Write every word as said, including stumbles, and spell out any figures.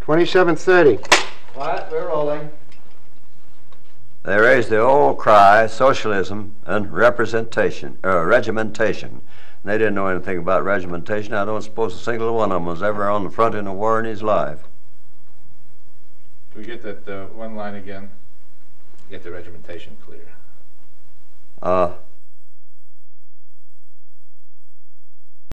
twenty-seven thirty. Quiet, we're rolling. They raised the old cry, socialism and representation, uh, regimentation. And they didn't know anything about regimentation. I don't suppose a single one of them was ever on the front in a war in his life. Can we get that uh, one line again? Get the regimentation clear. Uh,